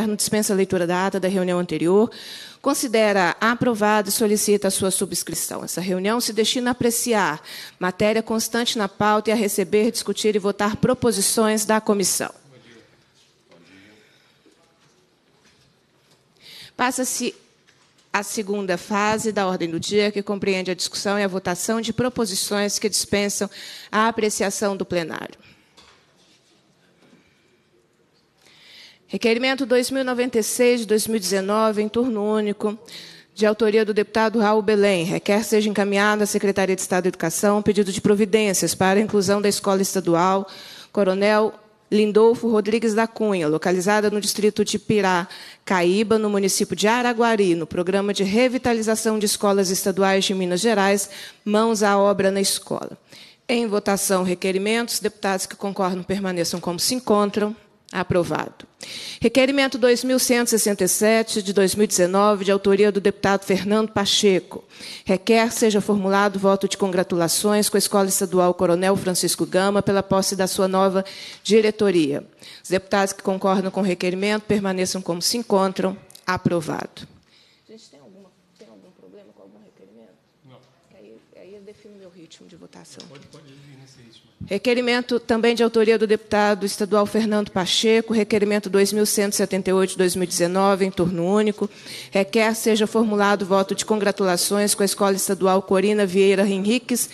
dispensa a leitura da ata da reunião anterior, considera aprovada e solicita a sua subscrição. Essa reunião se destina a apreciar matéria constante na pauta e a receber, discutir e votar proposições da comissão. Passa-se a segunda fase da ordem do dia, que compreende a discussão e a votação de proposições que dispensam a apreciação do plenário. Requerimento 2096 de 2019, em turno único, de autoria do deputado Raul Belém, requer seja encaminhado à Secretaria de Estado da Educação um pedido de providências para a inclusão da Escola Estadual Coronel Lindolfo Rodrigues da Cunha, localizada no distrito de Piracaíba, no município de Araguari, no programa de revitalização de escolas estaduais de Minas Gerais, mãos à obra na escola. Em votação, requerimentos. Deputados que concordam permaneçam como se encontram. Aprovado. Requerimento 2167, de 2019, de autoria do deputado Fernando Pacheco. Requer seja formulado voto de congratulações com a Escola Estadual Coronel Francisco Gama pela posse da sua nova diretoria. Os deputados que concordam com o requerimento permaneçam como se encontram. Aprovado. Gente, tem algum problema com algum requerimento? Não. Aí eu defino meu ritmo de votação. Pode ir nesse ritmo. Requerimento também de autoria do deputado estadual Fernando Pacheco, requerimento 2178 de 2019, em turno único. Requer seja formulado voto de congratulações com a Escola Estadual Corina Vieira Henriques,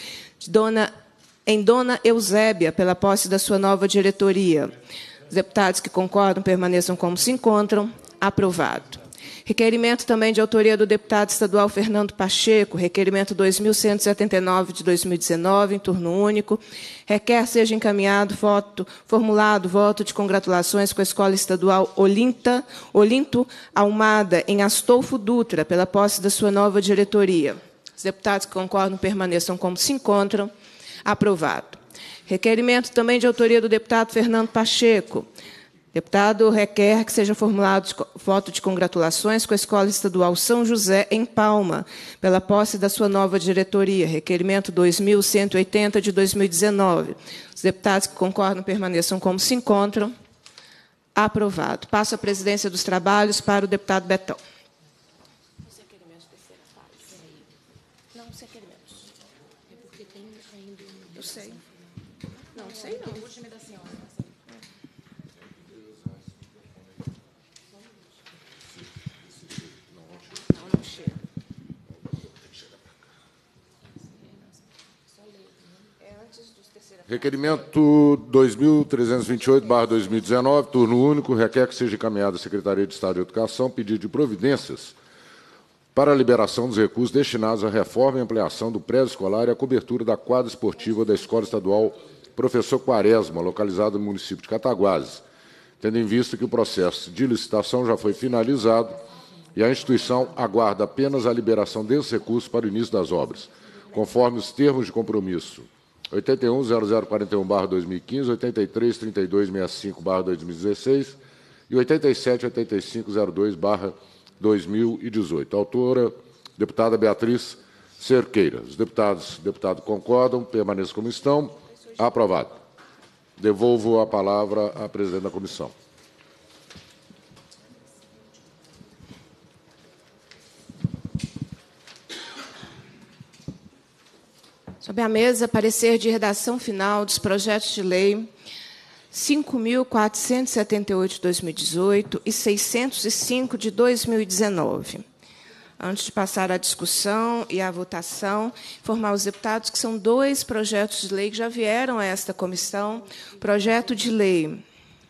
em Dona Eusébia, pela posse da sua nova diretoria. Os deputados que concordam permaneçam como se encontram. Aprovado. Requerimento também de autoria do deputado estadual Fernando Pacheco, requerimento 2179 de 2019, em turno único. Requer seja encaminhado formulado voto de congratulações com a Escola Estadual Olinto Almada, em Astolfo Dutra, pela posse da sua nova diretoria. Os deputados que concordam permaneçam como se encontram. Aprovado. Requerimento também de autoria do deputado Fernando Pacheco. Deputado requer que seja formulado voto de congratulações com a Escola Estadual São José, em Palma, pela posse da sua nova diretoria. Requerimento 2180 de 2019. Os deputados que concordam permaneçam como se encontram. Aprovado. Passo a presidência dos trabalhos para o deputado Betão. Os requerimentos de terceira fase. Não, os requerimentos. É porque tem ainda... Eu sei. Não, sei não. Requerimento 2328/2019, turno único, requer que seja encaminhado à Secretaria de Estado de Educação pedido de providências para a liberação dos recursos destinados à reforma e ampliação do prédio escolar e à cobertura da quadra esportiva da Escola Estadual Professor Quaresma, localizada no município de Cataguases, tendo em vista que o processo de licitação já foi finalizado e a instituição aguarda apenas a liberação desses recursos para o início das obras, conforme os termos de compromisso 81.0041/2015, 83.3265/2016 e 87.8502/2018. Autora, deputada Beatriz Cerqueira. Os deputados concordam, permaneçam como estão. Aprovado. Devolvo a palavra à presidente da comissão. Sobre a mesa, parecer de redação final dos projetos de lei 5.478 de 2018 e 605 de 2019. Antes de passar à discussão e à votação, informar os deputados que são 2 projetos de lei que já vieram a esta comissão. Projeto de lei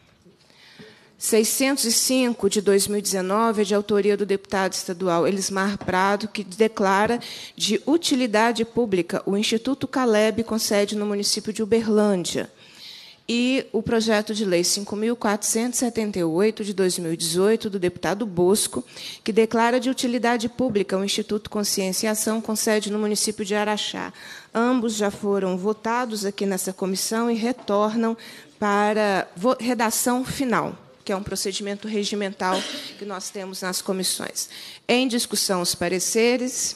605 de 2019 é de autoria do deputado estadual Elismar Prado, que declara de utilidade pública o Instituto Caleb, com sede no município de Uberlândia. E o projeto de lei 5.478 de 2018 do deputado Bosco, que declara de utilidade pública o Instituto Consciência e Ação, com sede no município de Araxá. Ambos já foram votados aqui nessa comissão e retornam para redação final, que é um procedimento regimental que nós temos nas comissões. Em discussão, os pareceres.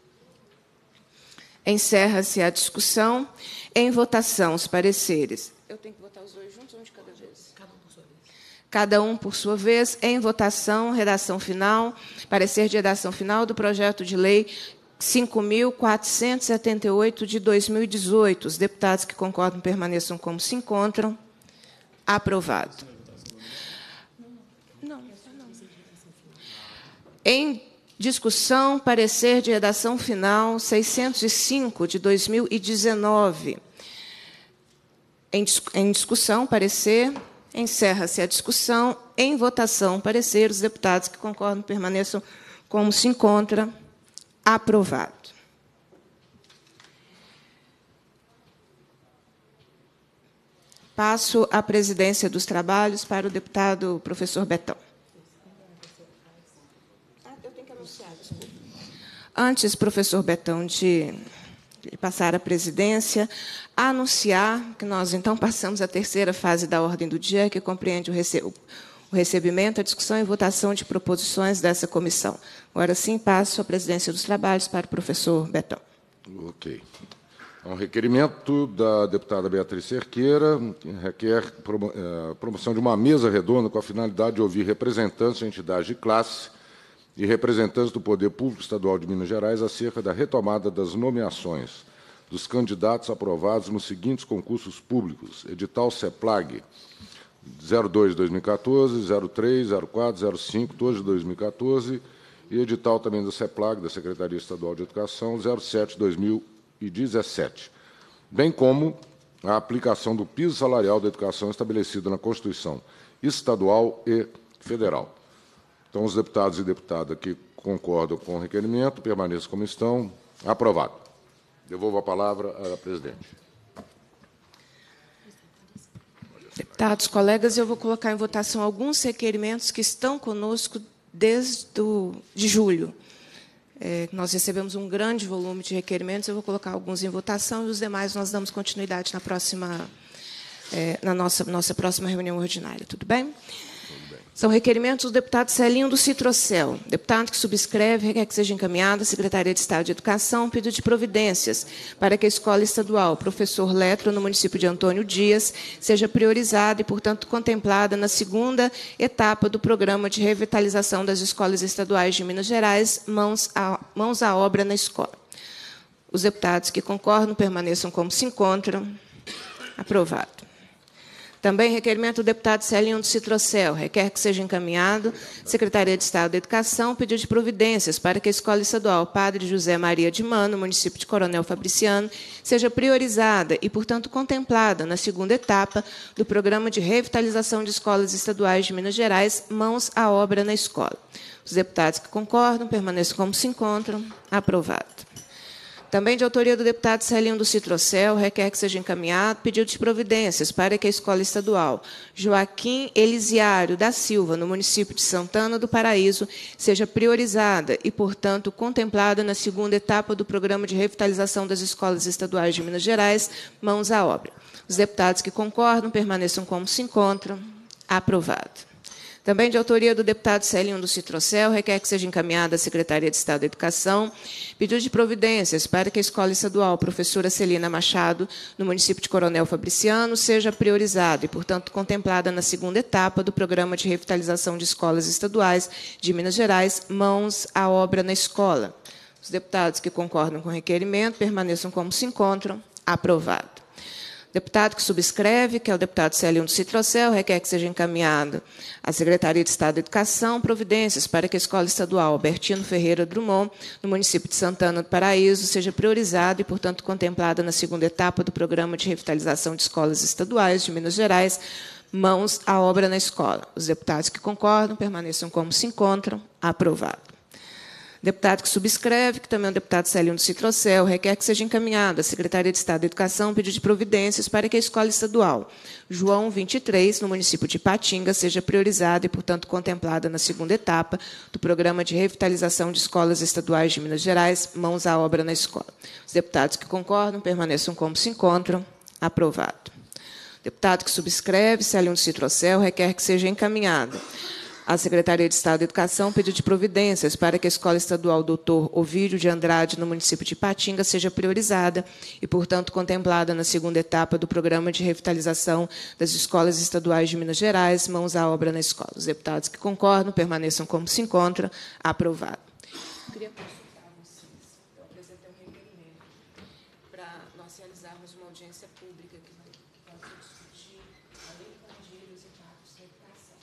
Encerra-se a discussão. Em votação, os pareceres. Eu tenho que votar os 2 juntos ou um de cada vez? Cada um por sua vez. Cada um, por sua vez, em votação, redação final, parecer de redação final do projeto de lei 5.478 de 2018. Os deputados que concordam permaneçam como se encontram. Aprovado. Em discussão, parecer de redação final 605 de 2019. Em discussão, parecer. Encerra-se a discussão. Em votação, parecer. Os deputados que concordam permaneçam como se encontra. Aprovado. Passo a presidência dos trabalhos para o deputado professor Betão. Eu tenho que anunciar, desculpa. Antes, professor Betão, de passar a presidência, anunciar que nós, então, passamos à terceira fase da ordem do dia, que compreende o recebimento, a discussão e votação de proposições dessa comissão. Agora sim, passo a presidência dos trabalhos para o professor Betão. Ok. É um requerimento da deputada Beatriz Cerqueira, que requer promoção de uma mesa redonda com a finalidade de ouvir representantes de entidades de classe e representantes do Poder Público Estadual de Minas Gerais acerca da retomada das nomeações dos candidatos aprovados nos seguintes concursos públicos: edital CEPLAG 02 de 2014, 03, 04, 05, todos de 2014, e edital também do CEPLAG, da Secretaria Estadual de Educação, 07 de 2017, bem como a aplicação do piso salarial da educação estabelecido na Constituição Estadual e Federal. Então, os deputados e deputadas que concordam com o requerimento permaneçam como estão. Aprovado. Devolvo a palavra à presidente. Deputados, colegas, eu vou colocar em votação alguns requerimentos que estão conosco desde de julho. Nós recebemos um grande volume de requerimentos, eu vou colocar alguns em votação e os demais nós damos continuidade na nossa próxima reunião ordinária. Tudo bem? São requerimentos do deputado Celinho do Citrocel. Deputado que subscreve requer que seja encaminhada à Secretaria de Estado de Educação pedido de providências para que a Escola Estadual Professor Letro, no município de Antônio Dias, seja priorizada e, portanto, contemplada na segunda etapa do Programa de Revitalização das Escolas Estaduais de Minas Gerais, mãos à obra na escola. Os deputados que concordam permaneçam como se encontram. Aprovado. Também requerimento do deputado Celinho do Citrocel, requer que seja encaminhado à Secretaria de Estado da Educação pedido de providências para que a Escola Estadual Padre José Maria de Mano, município de Coronel Fabriciano, seja priorizada e, portanto, contemplada na segunda etapa do Programa de Revitalização de Escolas Estaduais de Minas Gerais, mãos à obra na escola. Os deputados que concordam permaneçam como se encontram. Aprovado. Também de autoria do deputado Celinho do Citrocel, requer que seja encaminhado pedido de providências para que a Escola Estadual Joaquim Elisiário da Silva, no município de Santana do Paraíso, seja priorizada e, portanto, contemplada na segunda etapa do Programa de Revitalização das Escolas Estaduais de Minas Gerais, mãos à obra. Os deputados que concordam permaneçam como se encontram. Aprovado. Também de autoria do deputado Celinho do Citrocel, requer que seja encaminhada à Secretaria de Estado da Educação pedido de providências para que a Escola Estadual Professora Celina Machado, no município de Coronel Fabriciano, seja priorizada e, portanto, contemplada na segunda etapa do Programa de Revitalização de Escolas Estaduais de Minas Gerais, mãos à obra na escola. Os deputados que concordam com o requerimento permaneçam como se encontram. Aprovado. Deputado que subscreve, que é o deputado Celinho do Citrocel, requer que seja encaminhado à Secretaria de Estado da Educação providências para que a Escola Estadual Albertino Ferreira Drummond, no município de Santana do Paraíso, seja priorizada e, portanto, contemplada na segunda etapa do Programa de Revitalização de Escolas Estaduais de Minas Gerais, mãos à obra na escola. Os deputados que concordam permaneçam como se encontram. Aprovado. Deputado que subscreve, que também é o deputado Celinho do Citrocel, requer que seja encaminhado à Secretaria de Estado da Educação pedido de providências para que a Escola Estadual João 23, no município de Ipatinga, seja priorizada e, portanto, contemplada na segunda etapa do Programa de Revitalização de Escolas Estaduais de Minas Gerais, mãos à obra na escola. Os deputados que concordam permaneçam como se encontram. Aprovado. Deputado que subscreve, Celinho do Citrocel, requer que seja encaminhado à Secretaria de Estado de Educação pedido de providências para que a Escola Estadual Dr. Ovídio de Andrade, no município de Ipatinga, seja priorizada e, portanto, contemplada na segunda etapa do Programa de Revitalização das Escolas Estaduais de Minas Gerais, mãos à obra na escola. Os deputados que concordam permaneçam como se encontram. Aprovado. Queria consultar vocês. Eu apresentei um requerimento para nós realizarmos uma audiência pública que vai discutir a lei Candir e os impactos da educação.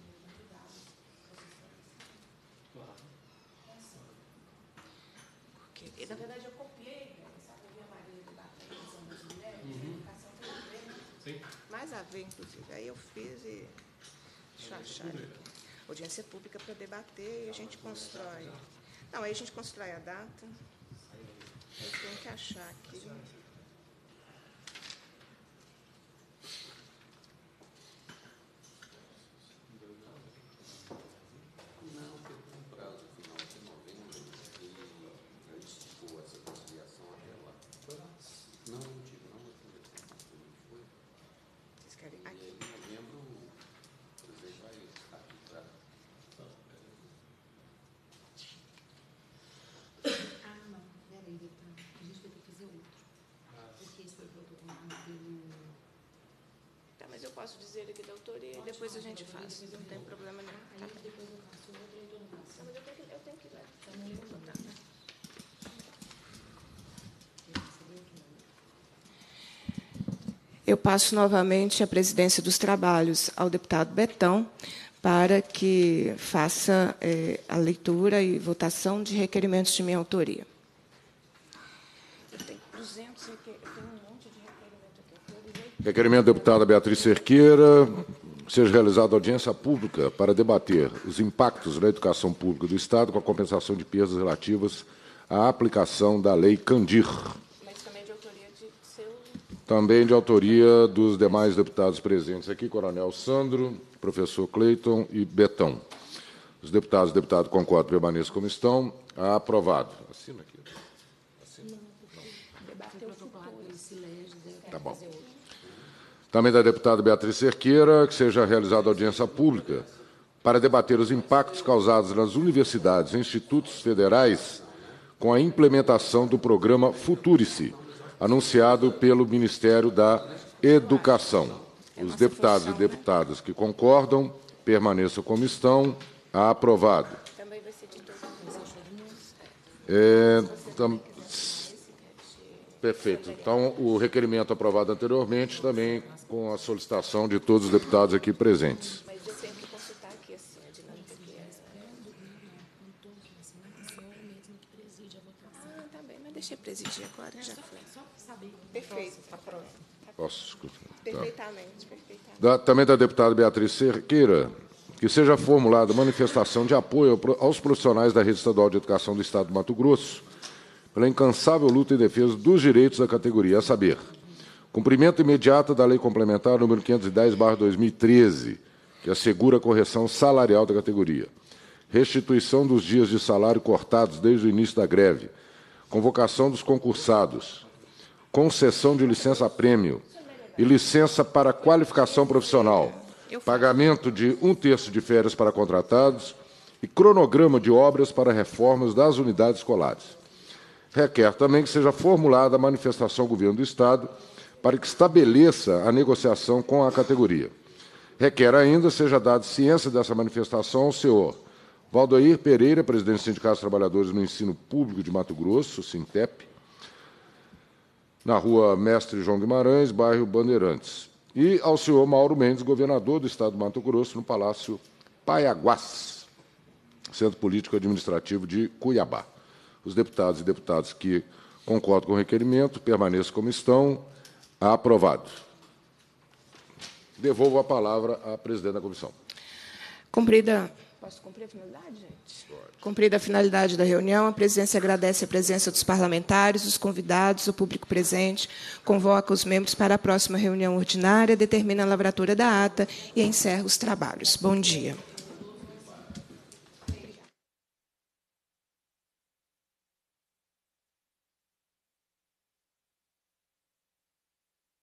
Porque, na verdade, eu copiei, sabe, eu vi a Maria da Atenção das Mulheres, educação tem a ver, né? Mais a ver, inclusive. Aí eu fiz e... Deixa eu achar aqui. Audiência pública para debater e a gente constrói. Não, aí a gente constrói a data. Eu tenho que achar aqui. Mas eu posso dizer aqui da autoria e depois a gente faz. Não tem problema nenhum. Aí depois eu faço outra e eu não faço. Mas eu tenho que ler. Eu passo novamente a presidência dos trabalhos ao deputado Betão para que faça a leitura e votação de requerimentos de minha autoria. Requerimento da deputada Beatriz Cerqueira, seja realizada audiência pública para debater os impactos na educação pública do Estado com a compensação de perdas relativas à aplicação da Lei Candir. Mas também de autoria de seu... Também de autoria dos demais deputados presentes aqui, Coronel Sandro, professor Cleiton e Betão. Os deputados e deputados concordam, permaneçam como estão. Aprovado. Assina aqui. Assina. Tá bom. Também da deputada Beatriz Cerqueira, que seja realizada audiência pública para debater os impactos causados nas universidades e institutos federais com a implementação do programa Futurice, anunciado pelo Ministério da Educação. Os deputados e deputadas que concordam, permaneçam como estão. Aprovado. Também vai ser de Perfeito. Então, o requerimento aprovado anteriormente, também com a solicitação de todos os deputados aqui presentes. Mas eu tenho que consultar aqui assim, a dinâmica que é. Ah, tá bem, mas deixa eu presidir agora, já foi. Perfeito, aprovado. Posso escutar? Perfeitamente. Também da deputada Beatriz Cerqueira, que seja formulada manifestação de apoio aos profissionais da Rede Estadual de Educação do Estado do Mato Grosso, pela incansável luta em defesa dos direitos da categoria, a saber, cumprimento imediato da Lei Complementar número 510/2013, que assegura a correção salarial da categoria, restituição dos dias de salário cortados desde o início da greve, convocação dos concursados, concessão de licença-prêmio e licença para qualificação profissional, pagamento de 1/3 de férias para contratados e cronograma de obras para reformas das unidades escolares. Requer também que seja formulada a manifestação ao Governo do Estado para que estabeleça a negociação com a categoria. Requer ainda seja dada ciência dessa manifestação ao senhor Valdoir Pereira, presidente do Sindicato dos Trabalhadores no Ensino Público de Mato Grosso, Sintep, na rua Mestre João Guimarães, bairro Bandeirantes, e ao senhor Mauro Mendes, governador do Estado do Mato Grosso, no Palácio Paiaguás, Centro Político Administrativo de Cuiabá. Os deputados e deputadas que concordam com o requerimento permaneçam como estão. Aprovado. Devolvo a palavra à presidente da comissão. Cumprida... Posso cumprir a finalidade, gente? Pode. Cumprida a finalidade da reunião, a presidência agradece a presença dos parlamentares, dos convidados, o público presente, convoca os membros para a próxima reunião ordinária, determina a lavratura da ata e encerra os trabalhos. Bom dia.